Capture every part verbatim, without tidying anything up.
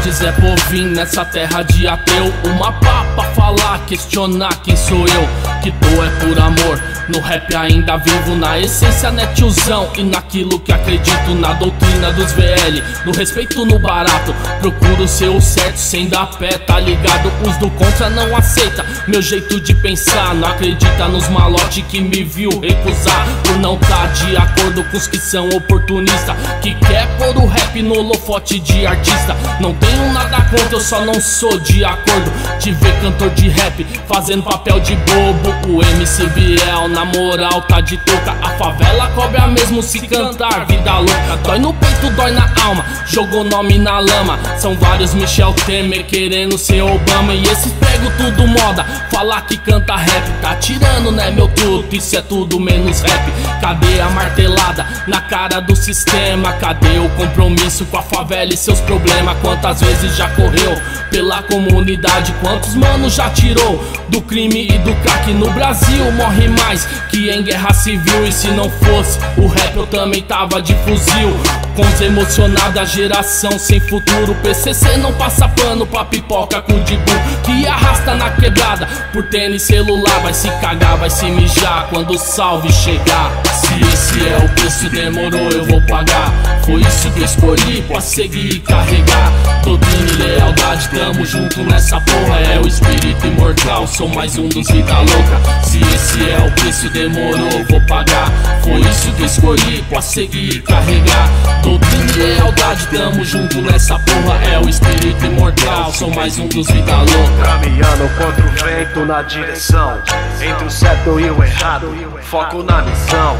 de Zé Povinho nessa terra de ateu. Uma pá pra falar, questionar quem sou eu. Que tô é por amor, no rap ainda vivo. Na essência né tiozão, e naquilo que acredito. Na doutrina dos V L, no respeito no barato. Procuro ser o certo sem dar pé, tá ligado? Os do contra não aceita meu jeito de pensar. Não acredita nos malote que me viu recusar por não tá de acordo com os que são oportunistas, que quer pôr o rap no holofote de artista. Não tenho nada contra, eu só não sou de acordo de ver cantor de rap fazendo papel de bobo. O M C Biel na moral tá de touca. A favela cobra mesmo se cantar vida louca. Dói no peito, dói na alma, jogou nome na lama. São vários Michel Temer querendo ser Obama. E esses pregos tudo moda, falar que canta rap. Tá tirando né meu truto, isso é tudo menos rap. Cadê a martelada na cara do sistema? Cadê o compromisso com a favela e seus problemas? Quantas vezes já correu pela comunidade? Quantos manos já tirou do crime e do crack? No Brasil morre mais que em guerra civil. E se não fosse o rap eu também tava de fuzil. Com os emocionados, a geração sem futuro. P C C não passa pano pra pipoca com de bull que arrasta na quebrada por tênis celular. Vai se cagar, vai se mijar quando o salve chegar. Se esse é o preço, demorou, eu vou pagar. Foi isso que eu escolhi pra seguir e carregar. Doutrina e lealdade, tamo junto nessa porra. É o espírito imortal, sou mais um dos vida louca. Se esse é o preço, demorou, eu vou pagar. Foi isso que eu escolhi pra seguir e carregar. Doutrina e lealdade, tamo junto nessa porra. É o espírito imortal, sou mais um dos vida louca. Caminhando contra o vento na direção entre o certo e o errado, foco na missão.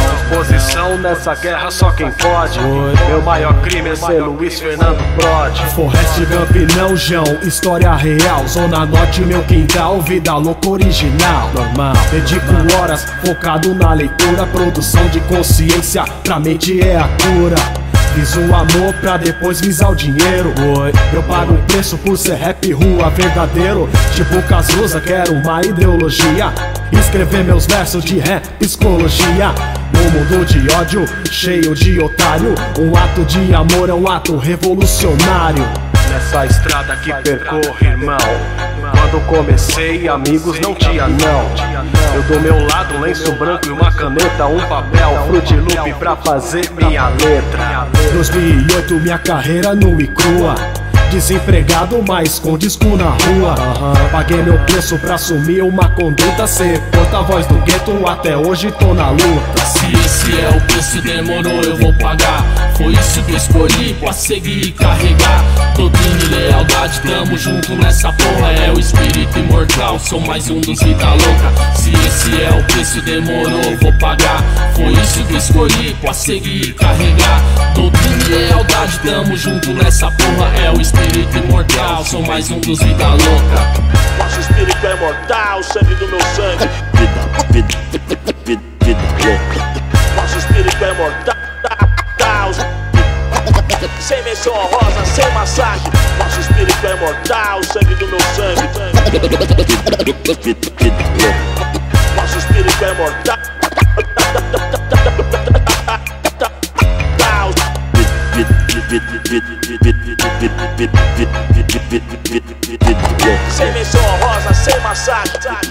Posição nessa guerra só quem pode. Meu maior crime é ser Luiz Fernando Brode. Forrest Gump não João, história real. Zona Norte meu quintal, vida louca original. Normal, dedico horas focado na leitura. Produção de consciência, pra mente é a cura. Fiz o amor pra depois visar o dinheiro. Oi, eu pago o preço por ser rap rua verdadeiro. Tipo Cazuza, quero uma ideologia. Escrever meus versos de rap, psicologia. No mundo de ódio, cheio de otário. Um ato de amor é um ato revolucionário. Nessa estrada que percorro, irmão, quando comecei, amigos não tinha não. Eu do meu lado, um lenço branco e uma caneta, um papel, Fruit Loop pra fazer minha letra. dois mil e oito, minha carreira nua e crua. Desempregado, mas com disco na rua. uhum. Paguei meu preço pra assumir uma conduta. Ser porta-voz do gueto, até hoje tô na luta. Se esse é o preço, demorou, eu vou pagar. Foi isso que eu escolhi pra seguir e carregar. Doutrina e lealdade, tamo junto nessa porra. É o espírito imortal, sou mais um dos vida louca. Se esse é o preço, demorou, eu vou pagar. Foi isso que eu escolhi pra seguir e carregar. Doutrina e lealdade, tamo junto nessa porra. É o espírito imortal, sou mais um dos vida louca. Nosso espírito é imortal, sangue do meu sangue. Vida, vida, vida, vida, vida louca. Nosso espírito é imortal, sem menção honrosa, sem massagem. Nosso espírito é imortal, sangue do meu sangue. Nosso espírito é imortal. Sem menção honrosa, sem massagem.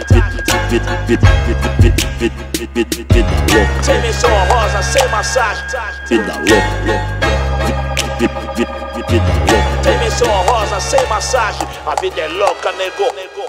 Sem menção honrosa, sem massagem. Sem menção honrosa, sem massagem. A vida é louca, nego.